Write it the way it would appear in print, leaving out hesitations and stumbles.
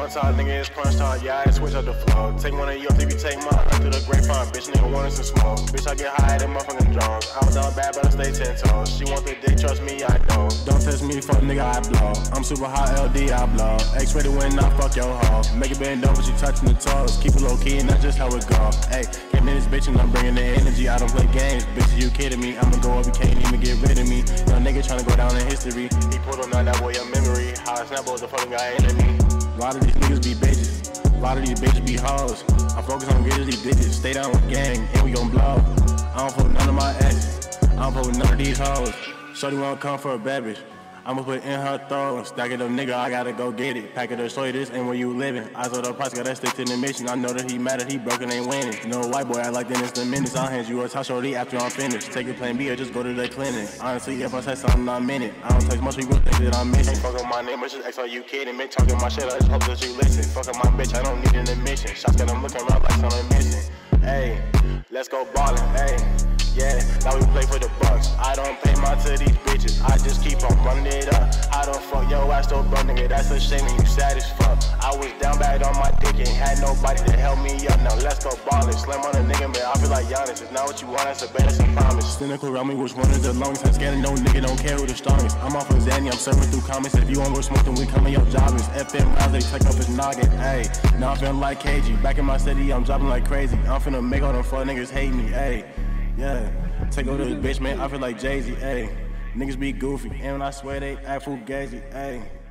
one time, nigga, it's crunch time. Yeah, I switch up the flow. Take one of your if you take mine. Through the grapevine, bitch, nigga wanted some smoke. Bitch, I get high than motherfucking drums. I was down bad, but I stay 10 toes. She want the dick, trust me, I don't. Don't test me, fuck nigga, I blow. I'm super hot LD, I blow. X-rated when I fuck your hoe. Make it bend over, she touching the toes. Keep it low key, and that's just how it go. Hey, came in this bitch and I'm bringing the energy. I don't play games, bitch, you kidding me? I'ma go up, you can't even get rid of me. Young nigga tryna go down in history. He pulled on that boy a memory. How I snap was the fucking guy enemy. A lot of these niggas be bitches. A lot of these bitches be hoes. I focus on getting these digits. Stay down with gang, and we gon' blow. I don't fuck with none of my exes. I don't fuck with none of these hoes. Shorty wanna come for a bad bitch. I'ma put in her throat, stack it up, nigga, I gotta go get it. Pack it up, show you this ain't where you living. I saw the price, gotta stick to the mission. I know that he mad that he broken, ain't winning. You know, white boy, I like the instant minutes. I'll hand you a top shorty after I'm finished. Take a plan B or just go to the clinic. Honestly, if I say something, I meant it. I don't text much people think that I'm missing. Fuck up my name, but just X, are you kidding me? Talking my shit, I just hope that you listen. Fuck up my bitch, I don't need an admission. Shots got them looking around like something missing. Ayy, let's go ballin', ayy. Yeah, now we play for the bucks. I don't pay mine to these bitches. I just keep on running it up. I don't fuck your ass so bro, nigga. That's a shame and you sad as fuck. I was down bad on my dick and had nobody to help me up. Now let's go ballin'. Slam on a nigga, man. I feel like Giannis. It's not what you want, it's a bet, it's a promise. Cynical around me, which one is the longest? I'm scared no nigga don't care who the strongest. I'm off of Zanny, I'm serving through comments. If you want to smoke, then we coming your jobbers. FM rounds, they take up his noggin. Ayy, now I'm feeling like KG. Back in my city, I'm dropping like crazy. I'm finna make all them fuck niggas hate me. Ayy, yeah. Take over this bitch, man, I feel like Jay-Z, ayy. Niggas be goofy, and when I swear they act fugazi, ayy.